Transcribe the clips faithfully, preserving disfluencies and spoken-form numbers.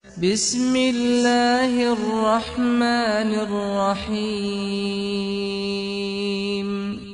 बिस्मिल्लाहिर्रहमानिर्रहीम।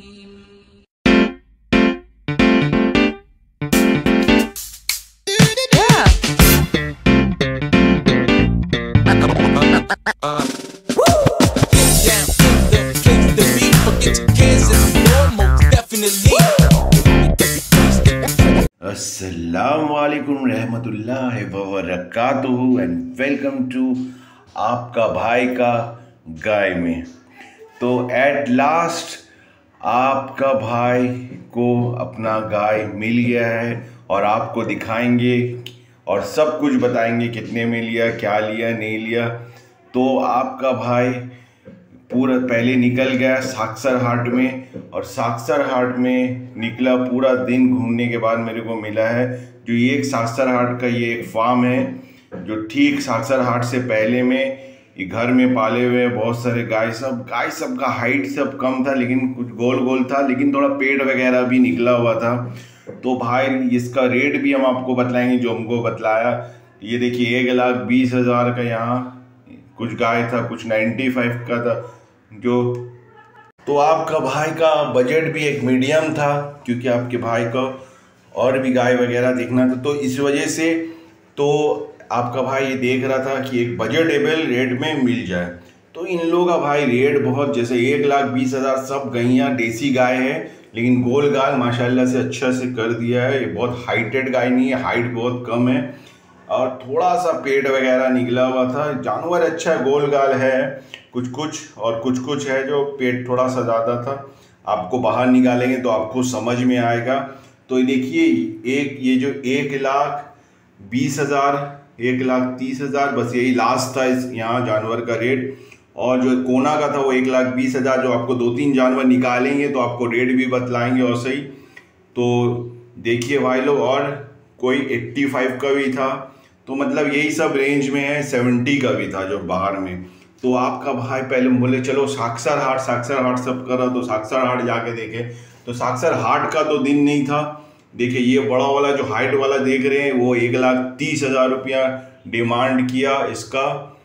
अस्सलाम वालेकुम रहमतुल्लाहि व बरकातुहू एंड वेलकम टू आपका भाई का गाय में। तो एट लास्ट आपका भाई को अपना गाय मिल गया है और आपको दिखाएंगे और सब कुछ बताएंगे कितने में लिया, क्या लिया, नहीं लिया। तो आपका भाई पूरा पहले निकल गया साक्षर हाट में और साक्षर हाट में निकला, पूरा दिन घूमने के बाद मेरे को मिला है जो ये एक साक्षर हाट का ये एक फार्म है जो ठीक साक्षर हाट से पहले में ये घर में पाले हुए बहुत सारे गाय। सब गाय सब का हाइट सब कम था लेकिन कुछ गोल गोल था, लेकिन थोड़ा पेट वगैरह भी निकला हुआ था। तो भाई इसका रेट भी हम आपको बतलाएंगे जो हमको बतलाया। ये देखिए एक लाख बीस हज़ार का यहाँ कुछ गाय था, कुछ नाइन्टी फाइव का था जो। तो आपका भाई का बजट भी एक मीडियम था क्योंकि आपके भाई को और भी गाय वगैरह देखना था, तो इस वजह से तो आपका भाई ये देख रहा था कि एक बजटेबल रेट में मिल जाए। तो इन लोगों का भाई रेट बहुत, जैसे एक लाख बीस हज़ार सब गैया देसी गाय है लेकिन गोल गाल माशाल्लाह से अच्छा से कर दिया है। ये बहुत हाइटेड गाय नहीं है, हाइट बहुत कम है और थोड़ा सा पेट वगैरह निकला हुआ था। जानवर अच्छा है, गोल गाल है कुछ कुछ और कुछ कुछ है जो पेट थोड़ा सा ज़्यादा था। आपको बाहर निकालेंगे तो आपको समझ में आएगा। तो देखिए एक ये जो एक लाख बीस हज़ार एक लाख तीस हज़ार बस यही लास्ट था इस यहाँ जानवर का रेट, और जो कोना का था वो एक लाख बीस हज़ार। जो आपको दो तीन जानवर निकालेंगे तो आपको रेट भी बतलाएंगे और सही। तो देखिए भाई लोग, और कोई पचासी का भी था, तो मतलब यही सब रेंज में है। सत्तर का भी था जो बाहर में। तो आपका भाई पहले बोले चलो साक्षर हाट साक्षर हाट सब कर रहा, तो साक्षर हाट जाके देखे तो साक्षर हाट का तो दिन नहीं था। देखिए ये बड़ा वाला जो हाइट वाला देख रहे हैं वो एक लाख तीस हज़ार रुपया डिमांड किया इसका,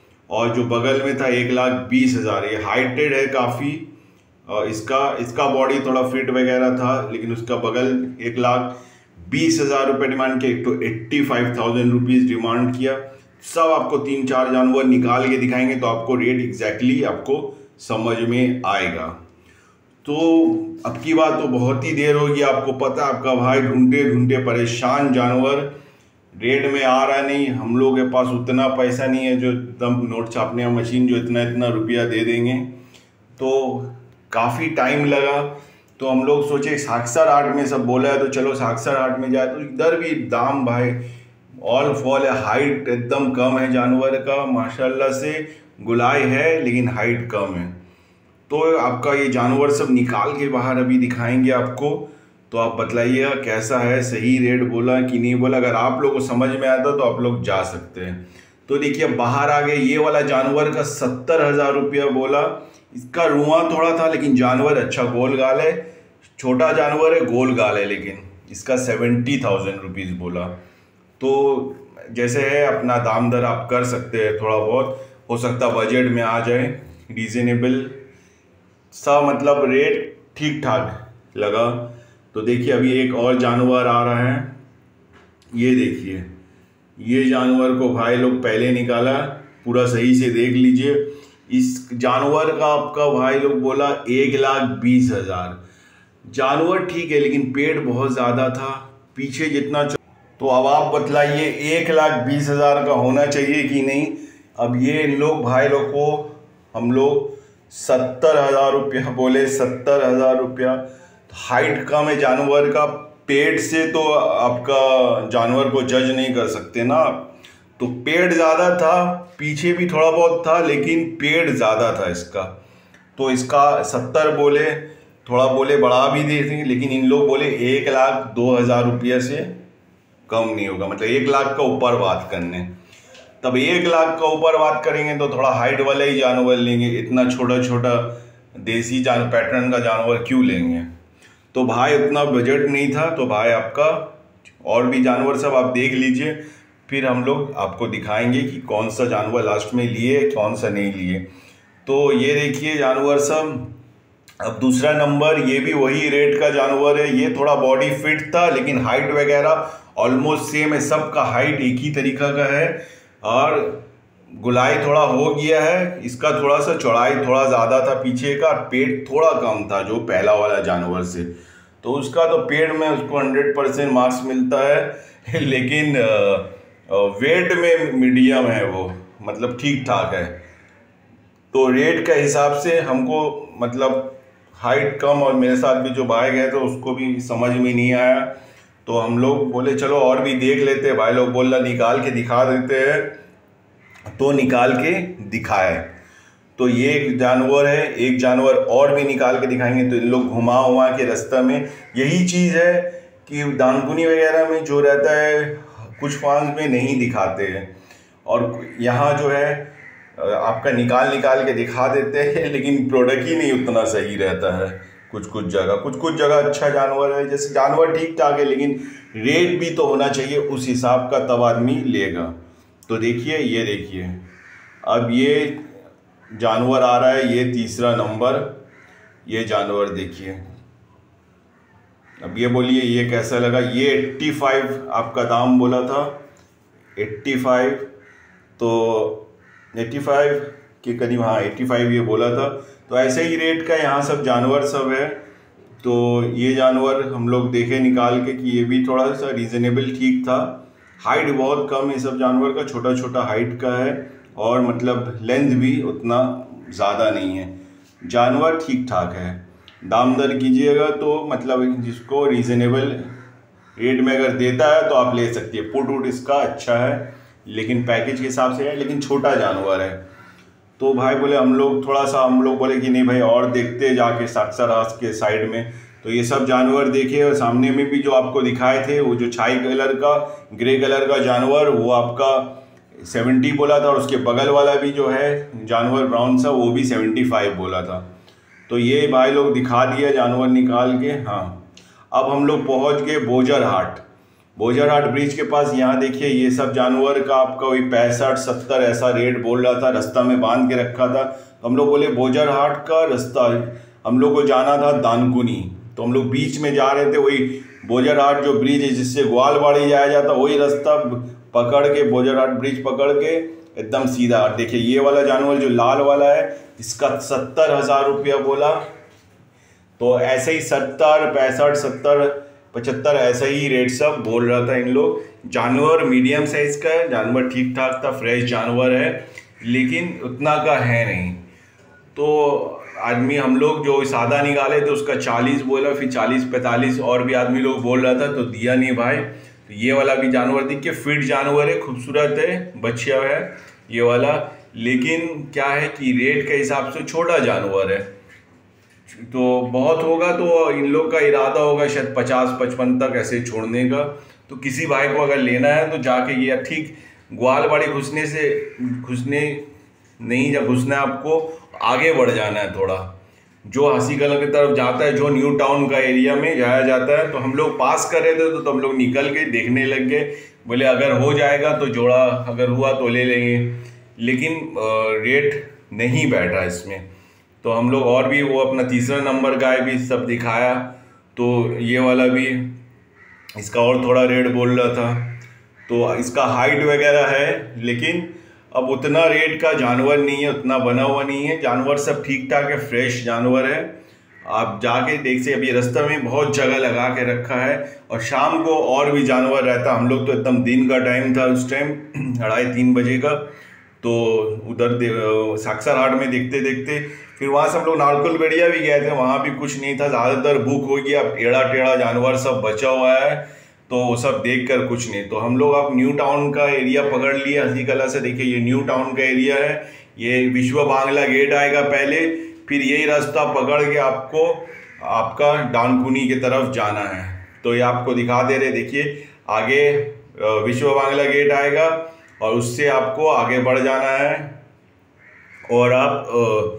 और जो बगल में था एक लाख बीस हज़ार। ये हाइटेड है काफ़ी, और इसका इसका बॉडी थोड़ा फिट वगैरह था, लेकिन उसका बगल एक लाख बीस हज़ार रुपये डिमांड किया, एक तो eighty five thousand rupees demand किया। सब आपको तीन चार जानवर निकाल के दिखाएंगे तो आपको रेट एग्जैक्टली आपको समझ में आएगा। तो अब की बात तो बहुत ही देर होगी, आपको पता है आपका भाई ढूंढते ढूंढते परेशान, जानवर रेट में आ रहा नहीं। हम लोग के पास उतना पैसा नहीं है जो एकदम नोट छापने का मशीन जो इतना इतना रुपया दे देंगे, तो काफ़ी टाइम लगा। तो हम लोग सोचे साक्षर हाट में सब बोला है तो चलो साक्षर हाट में जाए, तो इधर भी दाम भाई ऑल फॉल है। हाइट एकदम कम है जानवर का, माशाल्लाह से गुलाई है लेकिन हाइट कम है। तो आपका ये जानवर सब निकाल के बाहर अभी दिखाएंगे आपको, तो आप बतलाइएगा कैसा है, सही रेट बोला कि नहीं बोला। अगर आप लोगों को समझ में आता तो आप लोग जा सकते हैं। तो देखिए बाहर आ गए, ये वाला जानवर का सत्तर हज़ार रुपया बोला। इसका रुआ थोड़ा था लेकिन जानवर अच्छा गोल गाल है, छोटा जानवर है गोल गाल है, लेकिन इसका सेवेंटी थाउजेंड रुपीज़ बोला। तो जैसे है अपना दाम दर आप कर सकते हैं, थोड़ा बहुत हो सकता बजट में आ जाए, रीज़नेबल सा मतलब रेट ठीक ठाक लगा। तो देखिए अभी एक और जानवर आ रहा है, ये देखिए ये जानवर को भाई लोग पहले निकाला, पूरा सही से देख लीजिए। इस जानवर का आपका भाई लोग बोला एक लाख बीस हज़ार। जानवर ठीक है लेकिन पेट बहुत ज़्यादा था, पीछे जितना। तो अब आप बतलाइए एक लाख बीस हज़ार का होना चाहिए कि नहीं। अब ये इन लोग भाई लोग को हम लोग सत्तर हज़ार रुपया बोले, सत्तर हज़ार रुपया। हाइट कम है जानवर का, पेट से तो आपका जानवर को जज नहीं कर सकते ना। तो पेट ज़्यादा था, पीछे भी थोड़ा बहुत था लेकिन पेट ज़्यादा था इसका। तो इसका सत्तर बोले, थोड़ा बोले बढ़ा भी देते, लेकिन इन लोग बोले एक लाख दो हज़ार रुपये से कम नहीं होगा, मतलब एक लाख का ऊपर बात करने। तब एक लाख का ऊपर बात करेंगे तो थोड़ा हाइट वाला ही जानवर लेंगे, इतना छोटा छोटा देसी जान पैटर्न का जानवर क्यों लेंगे। तो भाई उतना बजट नहीं था, तो भाई आपका और भी जानवर सब आप देख लीजिए, फिर हम लोग आपको दिखाएंगे कि कौन सा जानवर लास्ट में लिए, कौन सा नहीं लिए। तो ये देखिए जानवर सब। अब दूसरा नंबर, ये भी वही रेट का जानवर है। ये थोड़ा बॉडी फिट था, लेकिन हाइट वगैरह ऑलमोस्ट सेम है, सबका हाइट एक ही तरीका का है। और गुलाई थोड़ा हो गया है, इसका थोड़ा सा चौड़ाई थोड़ा ज़्यादा था पीछे का, पेट थोड़ा कम था जो पहला वाला जानवर से। तो उसका तो पेट में उसको हंड्रेड परसेंट मार्क्स मिलता है, लेकिन वेट में मीडियम है वो, मतलब ठीक ठाक है। तो रेट के हिसाब से हमको मतलब हाइट कम, और मेरे साथ भी जो भाई गए थे उसको भी समझ में नहीं आया, तो हम लोग बोले चलो और भी देख लेते हैं। भाई लोग बोला निकाल के दिखा देते हैं, तो निकाल के दिखाए। तो ये एक जानवर है, एक जानवर और भी निकाल के दिखाएंगे। तो इन लोग घुमा उमा के रास्ता में, यही चीज़ है कि दानकुनी वगैरह में जो रहता है कुछ फार्म में नहीं दिखाते हैं, और यहाँ जो है आपका निकाल निकाल के दिखा देते हैं, लेकिन प्रोडक्ट ही नहीं उतना सही रहता है। कुछ कुछ जगह कुछ कुछ जगह अच्छा जानवर है, जैसे जानवर ठीक ठाक है, लेकिन रेट भी तो होना चाहिए उस हिसाब का, तब आदमी लेगा। तो देखिए, ये देखिए अब ये जानवर आ रहा है, ये तीसरा नंबर, ये जानवर देखिए। अब ये बोलिए ये कैसा लगा। ये पचासी आपका दाम बोला था, पचासी, तो पचासी के करीब, हाँ पचासी ये बोला था। तो ऐसे ही रेट का यहाँ सब जानवर सब है। तो ये जानवर हम लोग देखे निकाल के कि ये भी थोड़ा सा रीज़नेबल ठीक था। हाइट बहुत कम है सब जानवर का, छोटा छोटा हाइट का है, और मतलब लेंथ भी उतना ज़्यादा नहीं है। जानवर ठीक ठाक है। दाम दर कीजिएगा तो मतलब जिसको रीज़नेबल रेट में अगर देता है तो आप ले सकती है। पुट वुट इसका अच्छा है, लेकिन पैकेज के हिसाब से है, लेकिन छोटा जानवर है। तो भाई बोले हम लोग थोड़ा सा, हम लोग बोले कि नहीं भाई और देखते जाके साक्षारास के साइड में। तो ये सब जानवर देखे, और सामने में भी जो आपको दिखाए थे वो जो छाई कलर का ग्रे कलर का जानवर, वो आपका सत्तर बोला था, और उसके बगल वाला भी जो है जानवर ब्राउन सा, वो भी पचहत्तर बोला था। तो ये भाई लोग दिखा दिया जानवर निकाल के। हाँ, अब हम लोग पहुँच गए बोजरहाट। बोजरहाट ब्रिज के पास। यहाँ देखिए ये सब जानवर का आपका वही पैंसठ सत्तर ऐसा रेट बोल रहा था, रास्ता में बांध के रखा था। तो हम लोग बोले बोजरहाट का रास्ता, हम लोग को जाना था दानकुनी, तो हम लोग बीच में जा रहे थे। वही बोजरहाट जो ब्रिज है जिससे ग्वालवाड़ी जाया जाता, वही रास्ता पकड़ के बोजरहाट ब्रिज पकड़ के एकदम सीधा। देखिए ये वाला जानवर जो लाल वाला है, इसका सत्तर हज़ार रुपया बोला। तो ऐसे ही सत्तर पैंसठ सत्तर पचहत्तर ऐसा ही रेट सब बोल रहा था इन लोग। जानवर मीडियम साइज का है, जानवर ठीक ठाक था, फ्रेश जानवर है, लेकिन उतना का है नहीं। तो आदमी हम लोग जो सादा निकाले तो उसका चालीस बोला, फिर चालीस पैंतालीस और भी आदमी लोग बोल रहा था, तो दिया नहीं भाई। तो ये वाला भी जानवर देखिए, फिट जानवर है, खूबसूरत है, बच्चिया है ये वाला, लेकिन क्या है कि रेट के हिसाब से छोटा जानवर है। तो बहुत होगा तो इन लोग का इरादा होगा शायद पचास पचपन तक ऐसे छोड़ने का। तो किसी भाई को अगर लेना है तो जाके ये ठीक ग्वालवाड़ी घुसने से घुसने नहीं, जब घुसना है आपको आगे बढ़ जाना है थोड़ा, जो हंसी कला की तरफ जाता है, जो न्यू टाउन का एरिया में जाया जाता है। तो हम लोग पास कर रहे थे, तो, तो हम लोग निकल के देखने लग गए, बोले अगर हो जाएगा तो जोड़ा, अगर हुआ तो ले लेंगे, लेकिन रेट नहीं बैठा इसमें। तो हम लोग और भी वो अपना तीसरा नंबर गाय भी सब दिखाया। तो ये वाला भी, इसका और थोड़ा रेट बोल रहा था। तो इसका हाइट वगैरह है, लेकिन अब उतना रेट का जानवर नहीं है, उतना बना हुआ नहीं है। जानवर सब ठीक ठाक है, फ्रेश जानवर है, आप जाके देख से। अभी रास्ते में बहुत जगह लगा के रखा है, और शाम को और भी जानवर रहता। हम लोग तो एकदम दिन का टाइम था उस टाइम, अढ़ाई तीन बजे का। तो उधर साक्षाराट में देखते देखते फिर वहाँ से हम लोग नारकुल बेड़िया भी गए थे, वहाँ भी कुछ नहीं था, ज़्यादातर बुक हो गया, टेढ़ा टेढ़ा जानवर सब बचा हुआ है, तो वो सब देखकर कुछ नहीं। तो हम लोग अब न्यू टाउन का एरिया पकड़ लिए हंसी कला से। देखिए ये न्यू टाउन का एरिया है, ये विश्व बांग्ला गेट आएगा पहले, फिर यही रास्ता पकड़ के आपको आपका दानकुनी की तरफ जाना है। तो ये आपको दिखा दे रहे, देखिए आगे विश्व बांग्ला गेट आएगा, और उससे आपको आगे बढ़ जाना है, और आप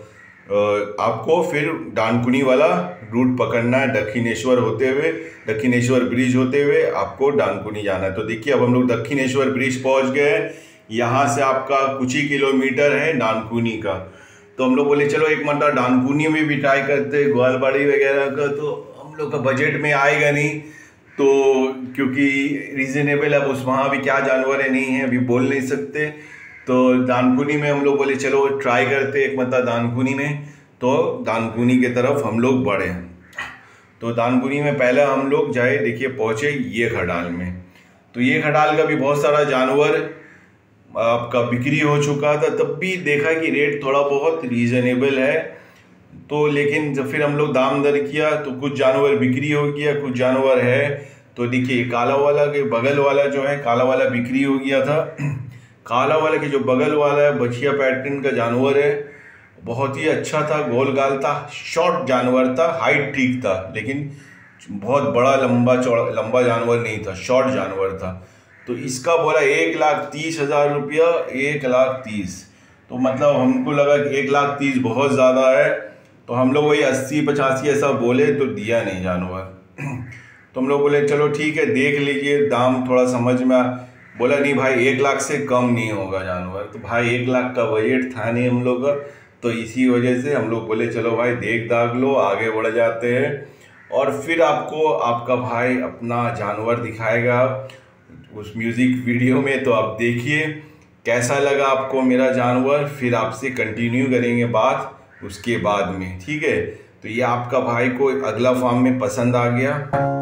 आपको फिर डानकुनी वाला रूट पकड़ना है, दक्षिणेश्वर होते हुए, दक्षिणेश्वर ब्रिज होते हुए आपको डानकुनी जाना है। तो देखिए अब हम लोग दक्षिणेश्वर ब्रिज पहुंच गए हैं। यहाँ से आपका कुछ ही किलोमीटर है डानकुनी का। तो हम लोग बोले चलो एक मतलब डानकुनी में भी ट्राई करते, ग्वालबाड़ी वगैरह का तो हम लोग का बजट में आएगा नहीं, तो क्योंकि रीजनेबल अब उस वहाँ भी क्या जानवर है नहीं है अभी बोल नहीं सकते। तो दानकुनी में हम लोग बोले चलो ट्राई करते एक मतलब दानकुनी में। तो दानकुनी के तरफ हम लोग बढ़े। तो दानकुनी में पहले हम लोग जाए, देखिए पहुँचे ये खडाल में। तो ये खडाल का भी बहुत सारा जानवर आपका बिक्री हो चुका था, तब भी देखा कि रेट थोड़ा बहुत रीज़नेबल है। तो लेकिन जब फिर हम लोग दाम दर किया तो कुछ जानवर बिक्री हो गया, कुछ जानवर है। तो देखिए काला वाला के बगल वाला जो है, काला वाला बिक्री हो गया था। काला वाला के जो बगल वाला है बछिया पैटर्न का जानवर है, बहुत ही अच्छा था, गोल गाल था, शॉर्ट जानवर था, हाइट ठीक था, लेकिन बहुत बड़ा लंबा चौड़ा लंबा जानवर नहीं था, शॉर्ट जानवर था। तो इसका बोला एक लाख तीस हज़ार रुपया, एक लाख तीस। तो मतलब हमको लगा कि एक लाख तीस बहुत ज़्यादा है, तो हम लोग वही अस्सी पचासी ऐसा बोले, तो दिया नहीं जानवर। तो हम लोग बोले चलो ठीक है देख लीजिए, दाम थोड़ा समझ में आ। बोला नहीं भाई एक लाख से कम नहीं होगा जानवर। तो भाई एक लाख का बजट था नहीं हम लोग का, तो इसी वजह से हम लोग बोले चलो भाई देख दाग लो, आगे बढ़ जाते हैं। और फिर आपको आपका भाई अपना जानवर दिखाएगा उस म्यूज़िक वीडियो में, तो आप देखिए कैसा लगा आपको मेरा जानवर, फिर आपसे कंटिन्यू करेंगे बात उसके बाद में, ठीक है। तो ये आपका भाई को अगला फार्म में पसंद आ गया।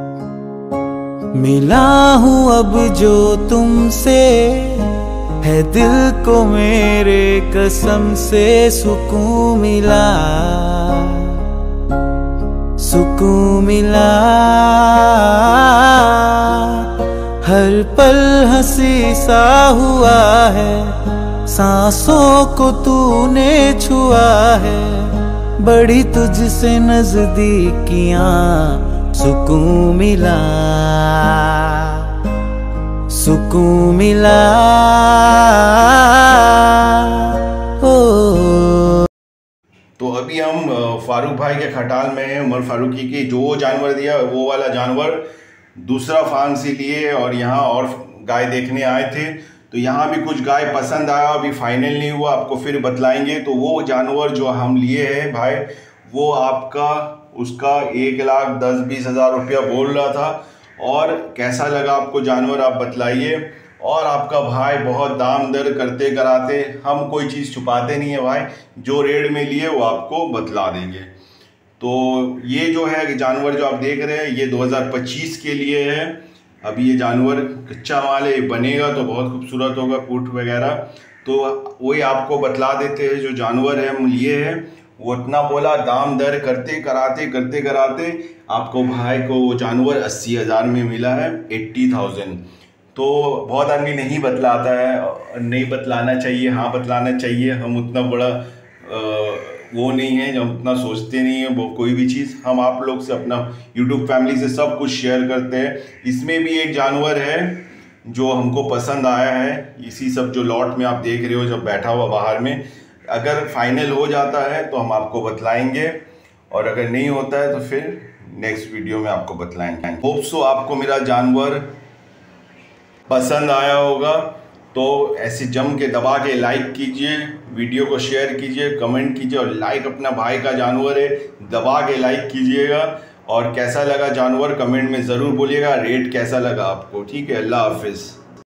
मिला हूँ अब जो तुमसे, है दिल को मेरे कसम से सुकून मिला, सुकून मिला। हर पल हंसी सा हुआ है, सांसों को तूने छुआ है, बड़ी तुझसे नजदीकियां, सुकून मिला, सुकून मिला। ओ तो अभी हम फारूक भाई के खटाल में हैं, उमर फारूकी के जो जानवर दिया वो वाला जानवर दूसरा फार्म से लिए, और यहाँ और गाय देखने आए थे। तो यहाँ भी कुछ गाय पसंद आया, अभी फाइनल नहीं हुआ, आपको फिर बतलाएंगे। तो वो जानवर जो हम लिए हैं भाई, वो आपका उसका एक लाख दस बीस हज़ार रुपया बोल रहा था। और कैसा लगा आपको जानवर आप बतलाइए। और आपका भाई बहुत दाम दर करते कराते, हम कोई चीज़ छुपाते नहीं है भाई, जो रेट में लिए वो आपको बतला देंगे। तो ये जो है जानवर जो आप देख रहे हैं ये दो हज़ार पच्चीस के लिए है। अभी ये जानवर कच्चा माल है, बनेगा तो बहुत खूबसूरत होगा कूट वगैरह। तो वही आपको बतला देते हैं जो जानवर है हम लिए हैं, वो इतना बोला, दाम दर करते कराते करते कराते आपको भाई को वो जानवर अस्सी हज़ार में मिला है, एट्टी थाउजेंड। तो बहुत आदमी नहीं बतलाता है, नहीं बतलाना चाहिए, हाँ बतलाना चाहिए। हम उतना बड़ा आ, वो नहीं है, हम उतना सोचते नहीं है वो कोई भी चीज़। हम आप लोग से अपना यूट्यूब फैमिली से सब कुछ शेयर करते हैं। इसमें भी एक जानवर है जो हमको पसंद आया है, इसी सब जो लॉट में आप देख रहे हो जब बैठा हुआ बाहर में। अगर फाइनल हो जाता है तो हम आपको बतलाएंगे, और अगर नहीं होता है तो फिर नेक्स्ट वीडियो में आपको बतलाएंगे। होप सो आपको मेरा जानवर पसंद आया होगा। तो ऐसे जम के दबा के लाइक कीजिए, वीडियो को शेयर कीजिए, कमेंट कीजिए, और लाइक अपना भाई का जानवर है दबा के लाइक कीजिएगा। और कैसा लगा जानवर कमेंट में ज़रूर बोलिएगा, रेट कैसा लगा आपको, ठीक है। अल्लाह हाफिज़।